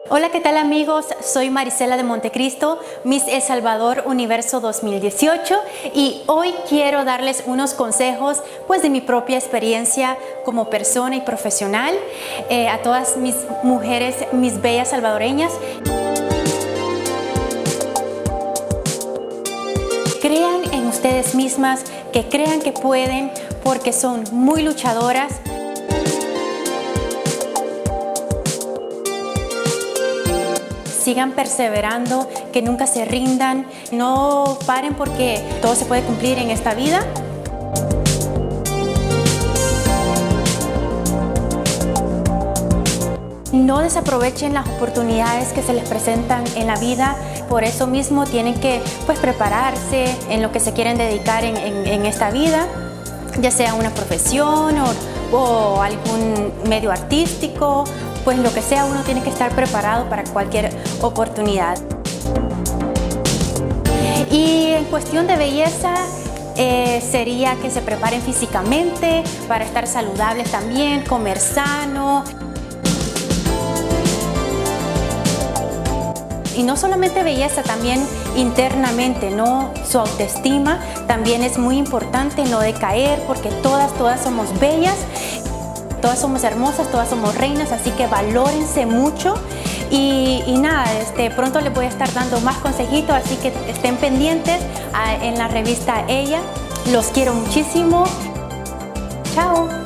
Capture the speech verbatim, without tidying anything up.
Hola, ¿qué tal amigos? Soy Marisela de Montecristo, Miss El Salvador Universo dos mil dieciocho, y hoy quiero darles unos consejos pues de mi propia experiencia como persona y profesional eh, a todas mis mujeres, mis bellas salvadoreñas. Crean en ustedes mismas, que crean que pueden, porque son muy luchadoras. Sigan perseverando, que nunca se rindan, no paren porque todo se puede cumplir en esta vida. No desaprovechen las oportunidades que se les presentan en la vida, por eso mismo tienen que pues, prepararse en lo que se quieren dedicar en, en, en esta vida, ya sea una profesión o, o algún medio artístico. Pues lo que sea, uno tiene que estar preparado para cualquier oportunidad. Y en cuestión de belleza, eh, sería que se preparen físicamente para estar saludables también, comer sano. Y no solamente belleza, también internamente, ¿no? Su autoestima también es muy importante, no decaer, porque todas, todas somos bellas. Todas somos hermosas, todas somos reinas, así que valórense mucho y, y nada, este, pronto les voy a estar dando más consejitos, así que estén pendientes a, en la revista Ella. Los quiero muchísimo. Chao.